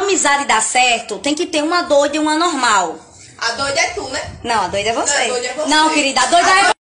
amizade dar certo, tem que ter uma doida e uma normal. A doida é tu, né? Não, a doida é você. Não, a doida é você. Não, querida, a doida é